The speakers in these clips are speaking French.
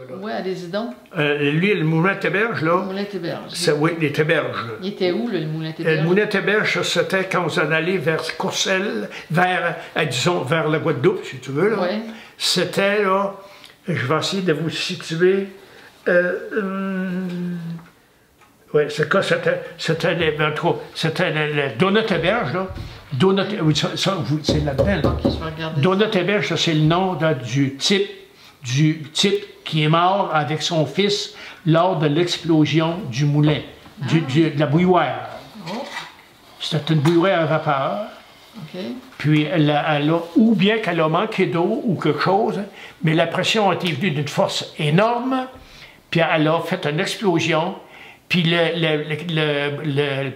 là. Oui, allez-y donc. Lui, le moulin Théberge, là. Le moulin Théberge. Oui, les Théberges. Il était où, le moulin Théberge? Le moulin Théberge, c'était quand vous en allez vers Courcelles, vers, disons, vers la Guadeloupe, si tu veux, là. Oui. C'était, là, je vais essayer de vous situer. Oui, c'est quoi, c'était le Donut Théberge, là. Donut, c'est là-dedans. Ok, je vais regarder. Donut Théberge, c'est le nom du type qui est mort avec son fils lors de l'explosion du moulin, de la bouilloire. Oh. C'était une bouilloire à vapeur. OK. Puis, ou bien qu'elle a manqué d'eau ou quelque chose, mais la pression a été venue d'une force énorme, puis elle a fait une explosion, puis le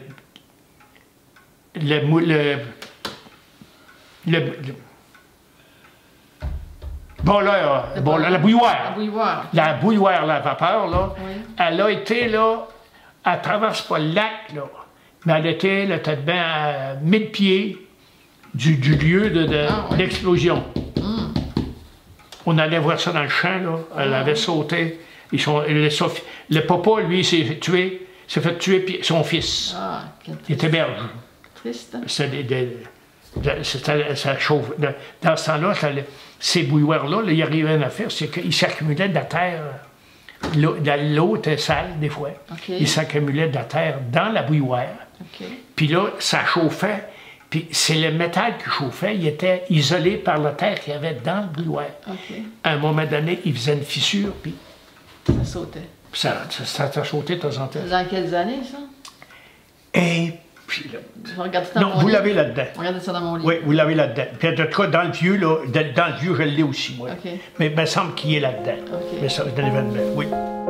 boiler, la bouilloire. La bouilloire. La bouilloire, la vapeur, là, Oui. elle a été, là, elle traverse pas le lac, là, mais elle était, là, peut-être bien à 1000 pieds du lieu d'explosion. On allait voir ça dans le champ, là, elle avait sauté. Le papa, lui, s'est fait tuer puis son fils. Ah, quel Il était belge. triste. Ça chauffe. Dans ce temps-là, ces bouilloires-là, il y arrivait une affaire, c'est qu'il s'accumulait de la terre. L'eau était sale, des fois. Okay. Il s'accumulait de la terre dans la bouilloire. Okay. Puis là, ça chauffait. Puis c'est le métal qui chauffait. Il était isolé par la terre qu'il y avait dans le bouilloire. Okay. À un moment donné, il faisait une fissure, puis ça sautait. Ça a sauté de temps en temps. Dans quelles années, ça? Et puis là... Non, vous l'avez là-dedans. Regardez ça dans mon livre. Oui, vous l'avez là-dedans. Puis en tout cas, dans le vieux, là, dans le vieux, je l'ai aussi, moi. Okay. Mais il me semble qu'il est là-dedans. Okay. Mais ça, dans l'événement, oui.